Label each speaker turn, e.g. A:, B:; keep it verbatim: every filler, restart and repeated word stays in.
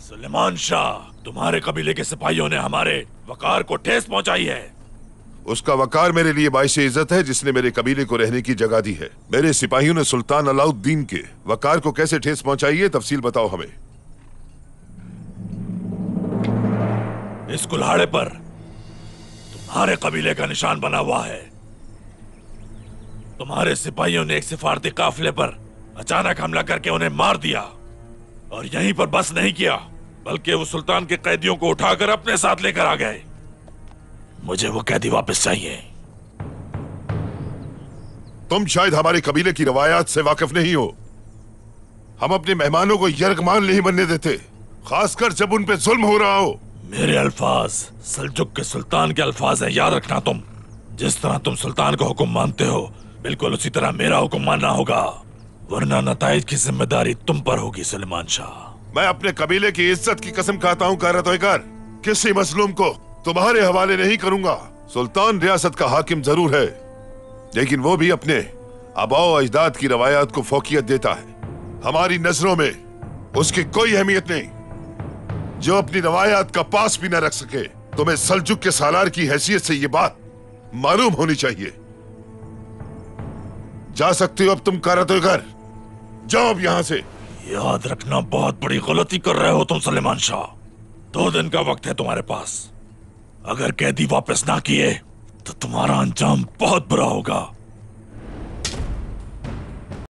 A: सुलेमान शाह, तुम्हारे कबीले के सिपाहियों ने हमारे वकार को ठेस पहुंचाई है।
B: उसका वकार मेरे लिए बाइश इज्जत है जिसने मेरे कबीले को रहने की जगह दी है। मेरे सिपाहियों ने सुल्तान अलाउद्दीन के वकार को कैसे ठेस पहुंचाई है, तफसील बताओ हमें।
A: इस कुल्हाड़े पर तुम्हारे कबीले का निशान बना हुआ है। तुम्हारे सिपाहियों ने एक सिफारती काफिले पर अचानक हमला करके उन्हें मार दिया, और यहीं पर बस नहीं किया बल्कि वो सुल्तान के कैदियों को उठाकर अपने साथ लेकर आ गए। मुझे वो कैदी वापस चाहिए।
B: तुम शायद हमारे कबीले की रवायात से वाकिफ नहीं हो। हम अपने मेहमानों को यरगमान नहीं बनने देते, खासकर जब उन पे जुल्म हो रहा हो।
A: मेरे अल्फाज सल्जुक के सुल्तान के अल्फाज हैं, याद रखना। तुम जिस तरह तुम सुल्तान का हुक्म मानते हो, बिल्कुल उसी तरह मेरा हुक्म मानना होगा, वरना नताइज की जिम्मेदारी तुम पर होगी सुलेमान शाह।
B: मैं अपने कबीले की इज्जत की कसम खाता हूँ कारतोइगर, किसी मजलूम को तुम्हारे हवाले नहीं करूंगा। सुल्तान रियासत का हाकिम जरूर है, लेकिन वो भी अपने आबाओ अजदाद की रवायात को फौकियत देता है। हमारी नजरों में उसकी कोई अहमियत नहीं। जो अपनी रवायात का पास भी न रख सके, तुम्हें सल्जुक के सालार की हैसियत से ये बात मालूम होनी चाहिए। जा सकते हो अब तुम कारतोइगर, जाओ अब यहां से।
A: याद रखना, बहुत बड़ी गलती कर रहे हो तुम सुलेमान शाह। दो दिन का वक्त है तुम्हारे पास। अगर कैदी वापस ना किए तो तुम्हारा अंजाम बहुत बुरा होगा।